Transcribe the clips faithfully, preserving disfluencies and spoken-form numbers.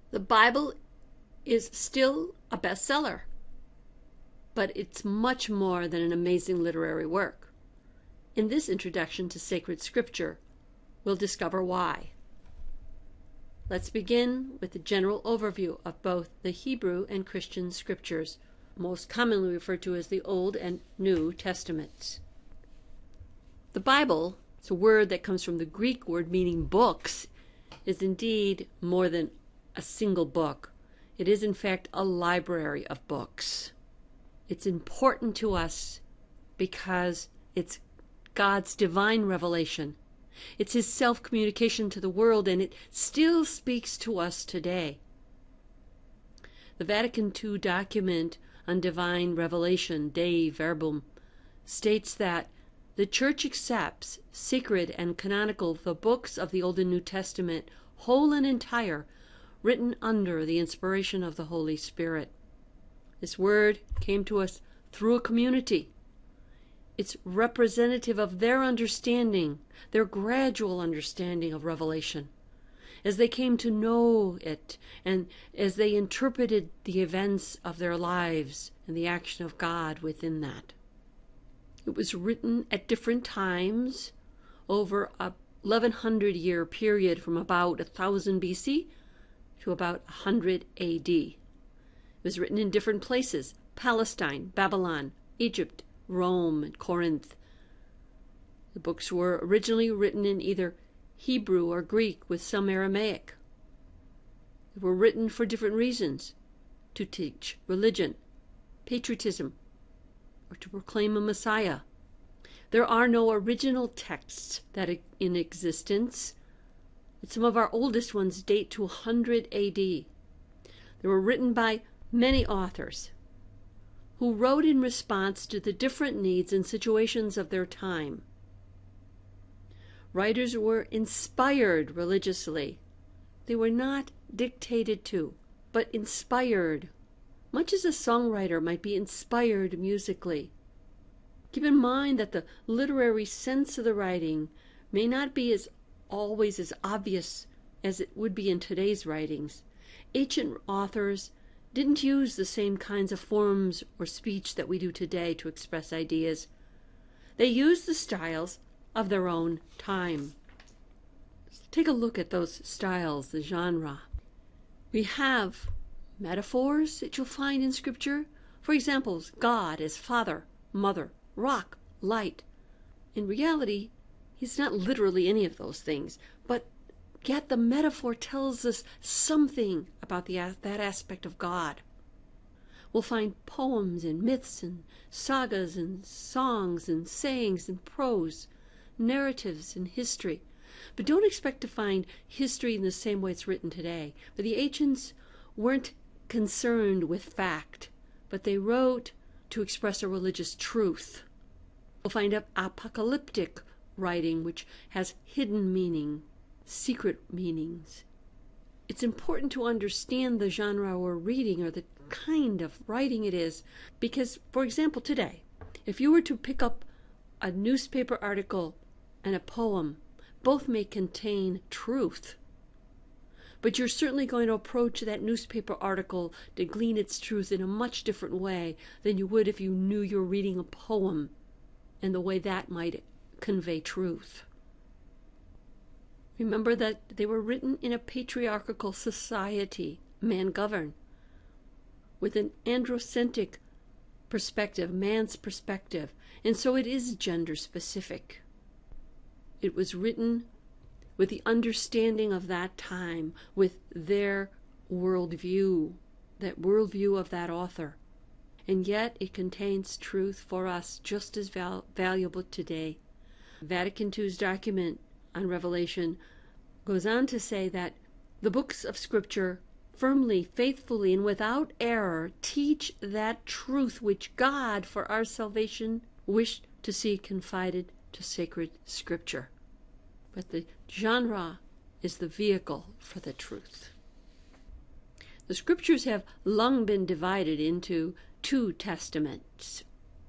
The Bible is still a bestseller, but it's much more than an amazing literary work. In this introduction to sacred scripture, we'll discover why. Let's begin with a general overview of both the Hebrew and Christian scriptures, most commonly referred to as the Old and New Testaments. The Bible, it's a word that comes from the Greek word meaning books, is indeed more than a single book. It is in fact a library of books. It's important to us because it's God's divine revelation. It's his self-communication to the world, and it still speaks to us today. The Vatican Two document on divine revelation, Dei Verbum, states that the Church accepts sacred and canonical the books of the Old and New Testament, whole and entire, written under the inspiration of the Holy Spirit. This word came to us through a community. It's representative of their understanding, their gradual understanding of revelation, as they came to know it and as they interpreted the events of their lives and the action of God within that. It was written at different times over a eleven hundred year period from about one thousand B C to about one hundred A D. It was written in different places: Palestine, Babylon, Egypt, Rome, and Corinth. The books were originally written in either Hebrew or Greek with some Aramaic. They were written for different reasons: to teach religion, patriotism, or to proclaim a Messiah. There are no original texts that are in existence, but some of our oldest ones date to one hundred A D. They were written by many authors who wrote in response to the different needs and situations of their time. Writers were inspired religiously. They were not dictated to, but inspired, much as a songwriter might be inspired musically. Keep in mind that the literary sense of the writing may not be as always as obvious as it would be in today's writings. Ancient authors didn't use the same kinds of forms or speech that we do today to express ideas. They used the styles of their own time. Let's take a look at those styles, the genre. We have metaphors that you'll find in Scripture. For example, God as Father, Mother, Rock, Light. In reality, he's not literally any of those things, but yet the metaphor tells us something about the, that aspect of God. We'll find poems and myths and sagas and songs and sayings and prose, narratives and history. But don't expect to find history in the same way it's written today. For the ancients weren't concerned with fact, but they wrote to express a religious truth. We'll find apocalyptic writing, which has hidden meaning, secret meanings. It's important to understand the genre we're reading or the kind of writing it is, because, for example, today, if you were to pick up a newspaper article and a poem, both may contain truth. But you're certainly going to approach that newspaper article to glean its truth in a much different way than you would if you knew you're reading a poem and the way that might convey truth. Remember that they were written in a patriarchal society, man-governed, with an androcentric perspective, man's perspective, and so it is gender-specific. It was written with the understanding of that time, with their worldview, that worldview of that author. And yet it contains truth for us just as val- valuable today. Vatican Two's document on Revelation goes on to say that the books of Scripture firmly, faithfully, and without error teach that truth which God, for our salvation, wished to see confided to sacred Scripture. But the genre is the vehicle for the truth. The Scriptures have long been divided into two testaments.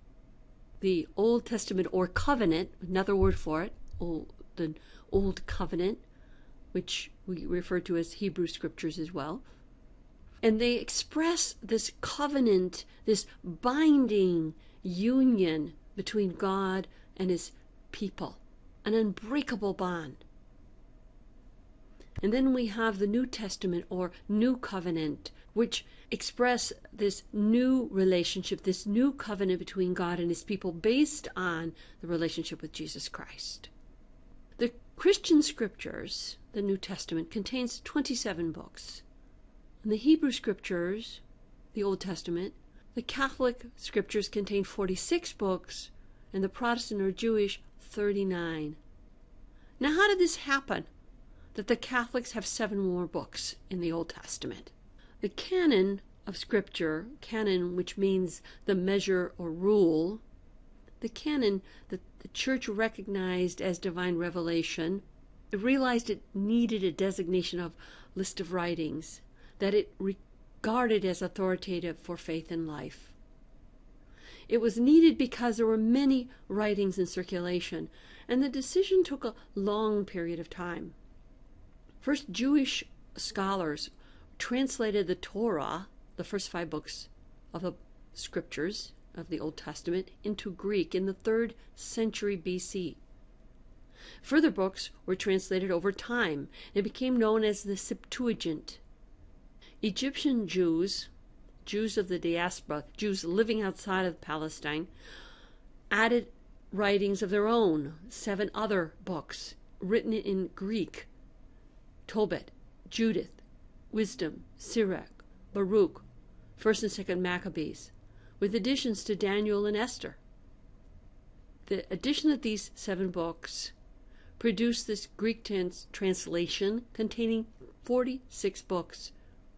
The Old Testament, or covenant, another word for it, old, the Old Covenant, which we refer to as Hebrew Scriptures as well, And they express this covenant, this binding union between God and his people, an unbreakable bond. And then we have the New Testament or New Covenant, which express this new relationship, this new covenant between God and his people based on the relationship with Jesus Christ. The Christian scriptures, the New Testament, contains twenty-seven books. In the Hebrew scriptures, the Old Testament, the Catholic scriptures contain forty-six books, and the Protestant or Jewish, thirty-nine. Now, how did this happen, that the Catholics have seven more books in the Old Testament? The canon of Scripture, canon which means the measure or rule, the canon that the Church recognized as divine revelation, it realized it needed a designation of list of writings that it regarded as authoritative for faith and life. It was needed because there were many writings in circulation, and the decision took a long period of time. First, Jewish scholars translated the Torah, the first five books of the scriptures of the Old Testament, into Greek in the third century B C. Further books were translated over time and became known as the Septuagint. Egyptian Jews, Jews of the diaspora, Jews living outside of Palestine, added writings of their own, seven other books written in Greek: Tobit, Judith, Wisdom, Sirach, Baruch, First and Second Maccabees, with additions to Daniel and Esther. The addition of these seven books produced this Greek trans- translation containing forty-six books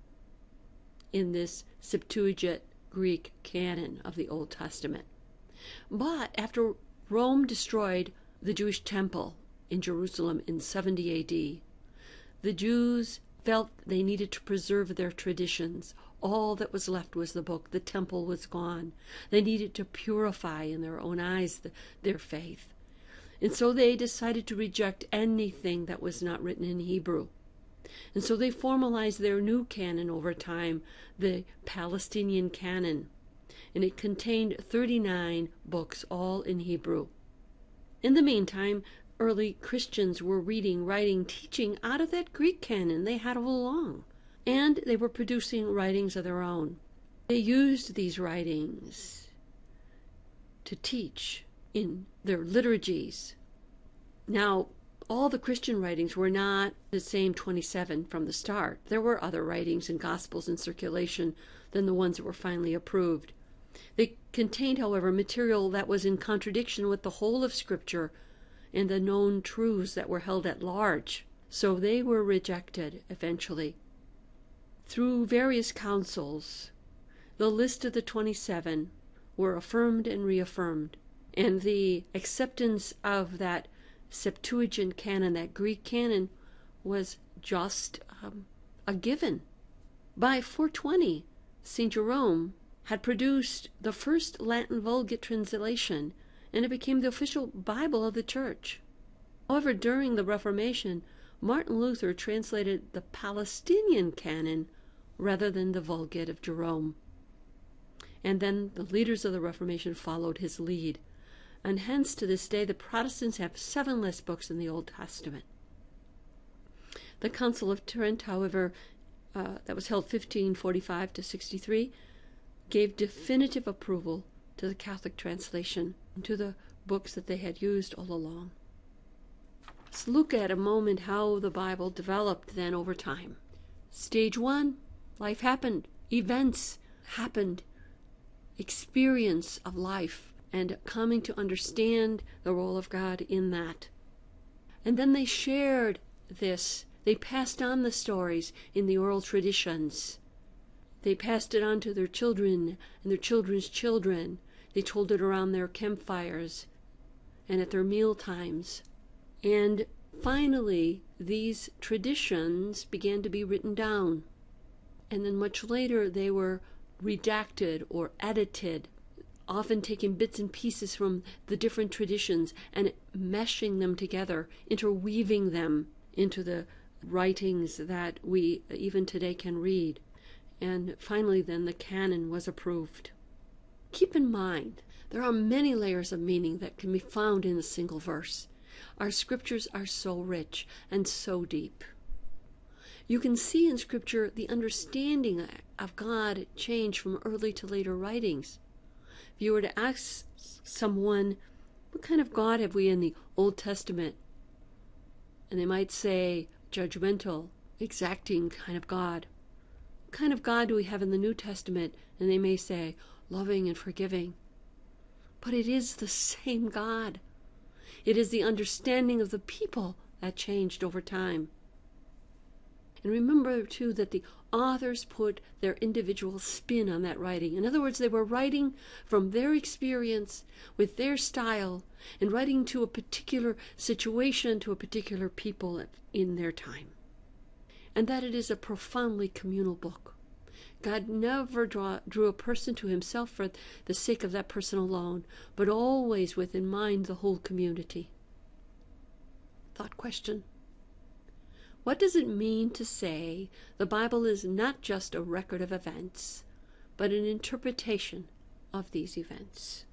in this Septuagint Greek canon of the Old Testament. But after Rome destroyed the Jewish temple in Jerusalem in seventy A D, the Jews felt they needed to preserve their traditions. All that was left was the book. The temple was gone. They needed to purify in their own eyes the, their faith. And so they decided to reject anything that was not written in Hebrew. And so they formalized their new canon over time, the Palestinian canon. And it contained thirty-nine books, all in Hebrew. In the meantime, early Christians were reading, writing, teaching out of that Greek canon they had all along. And they were producing writings of their own. They used these writings to teach in their liturgies. Now, all the Christian writings were not the same twenty-seven from the start. There were other writings and gospels in circulation than the ones that were finally approved. They contained, however, material that was in contradiction with the whole of Scripture and the known truths that were held at large. So they were rejected eventually. Through various councils, the list of the twenty-seven were affirmed and reaffirmed, and the acceptance of that Septuagint canon, that Greek canon, was just um, a given. By four twenty, Saint Jerome had produced the first Latin Vulgate translation, and it became the official Bible of the Church. However, during the Reformation, Martin Luther translated the Palestinian canon rather than the Vulgate of Jerome. And then the leaders of the Reformation followed his lead. And hence, to this day, the Protestants have seven less books in the Old Testament. The Council of Trent, however, uh, that was held fifteen forty-five to sixty-three, gave definitive approval to the Catholic translation and to the books that they had used all along. Let's look at a moment how the Bible developed then over time. Stage one, life happened. Events happened. Experience of life and coming to understand the role of God in that. And then they shared this. They passed on the stories in the oral traditions. They passed it on to their children and their children's children. They told it around their campfires and at their meal times. And finally, these traditions began to be written down. And then much later, they were redacted or edited, often taking bits and pieces from the different traditions and meshing them together, interweaving them into the writings that we even today can read. And finally, then, the canon was approved. Keep in mind, there are many layers of meaning that can be found in a single verse. Our scriptures are so rich and so deep. You can see in Scripture the understanding of God change from early to later writings. If you were to ask someone, what kind of God have we in the Old Testament? And they might say, judgmental, exacting kind of God. What kind of God do we have in the New Testament? And they may say, loving and forgiving. But it is the same God. It is the understanding of the people that changed over time. And remember, too, that the authors put their individual spin on that writing. In other words, they were writing from their experience, with their style, and writing to a particular situation, to a particular people in their time. And that it is a profoundly communal book. God never draw, drew a person to himself for the sake of that person alone, but always with in mind the whole community. Thought question. What does it mean to say the Bible is not just a record of events, but an interpretation of these events?